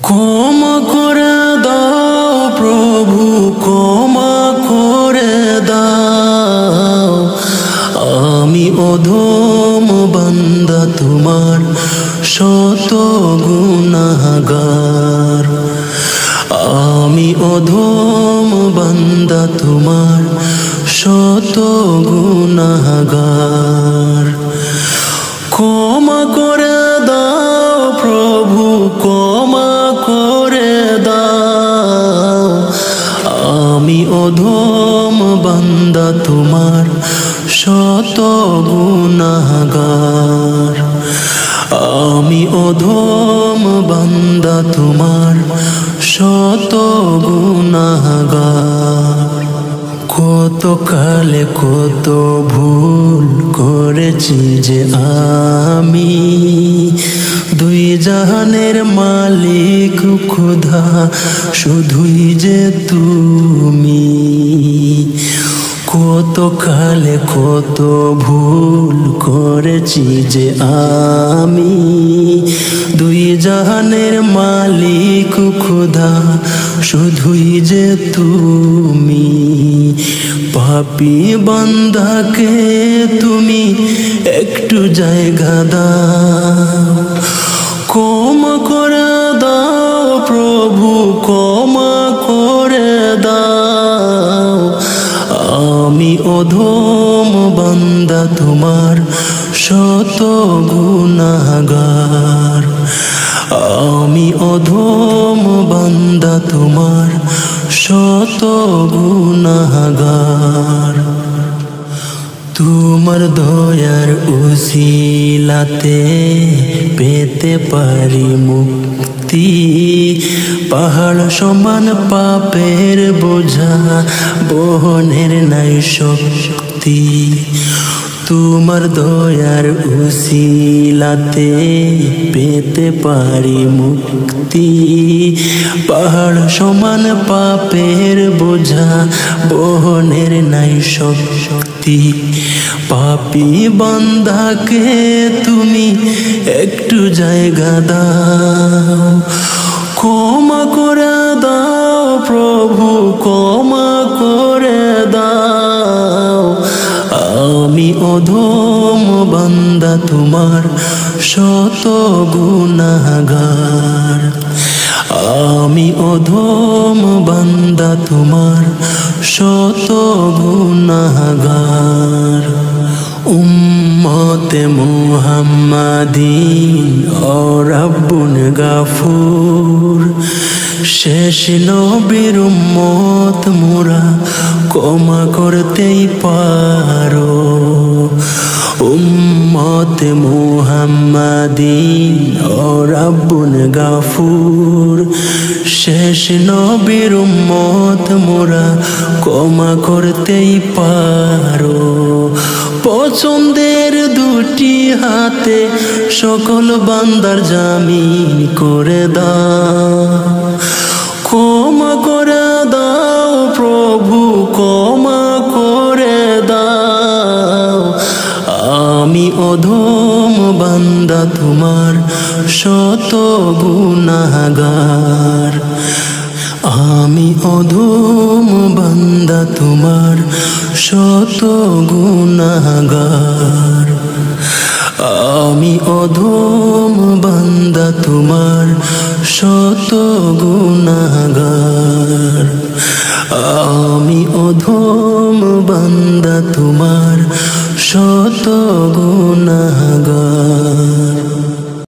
ক্ষমা করে দাও প্রভু, ক্ষমা করে দাও। আমি অধম বান্দা তোমার, শত গুনাহগার। আমি অধম বান্দা তোমার, শত গুনাহগার। ক্ষমা করে দাও প্রভু, ক্ষমা করে দাও। আমি অধম বান্দা তোমার, শত গুনাহগার। আমি অধম বান্দা তোমার, শত গুনাহগার। কত কালে কত ভুল করেছি যে আমি, দুই জাহানের মালিক খোদা শুধুই যে তুমি। কত কালে কত ভুল করেছি যে আমি, দুই জাহানের মালিক খোদা শুধুই যে তুমি। পাপী বান্দাকে তুমি একটু জায়গা দাও, ক্ষমা করে দাও প্রভু, ক্ষমা করে দাও। আমি অধম বান্দা তোমার, শত গুনাহগার। আমি অধম বান্দা তোমার, শত গুনাহগার। তোমার দয়ার উসিলাতে পেতে পারি মুক্তি, পাহাড় সমান পাপের বোঝা বহনের নাই শক্তি। তোমার দয়ার উসিলাতে পেতে পারি মুক্তি, পাহাড় সমান পাপের বোঝা বহনের নাই শক্তি। পাপী বান্দাকে তুমি একটু জায়গা দাও, ক্ষমা করে দাও প্রভু, ক্ষমা করে দাও। আমি অধম বান্দা তোমার, শত গুনাহগার। আমি অধম বান্দা তোমার, শত গুনাহগার। উম্মতে মুহাম্মাদিন ও রাব্বুন গাফুর, শেষ নবীর উম্মত মোরা ক্ষমা করতেই পারো। উম্মতে মুহাম্মাদিন ও রাব্বুন গাফুর, শেষ নবীর উম্মত মোরা ক্ষমা করতেই পারো। পছন্দের দুটি হাতে সকল বান্দার জামিন করে দাও, ক্ষমা করে দাও প্রভু, ক্ষমা করে দাও। আমি অধম বান্দা তোমার, শত গুনাহগার। আমি অধম বান্দা তোমার, শত গুনাহগার। আমি অধম বান্দা তোমার, শত গুনাহগার। আমি অধম বান্দা তোমার, শত গুনাহগার।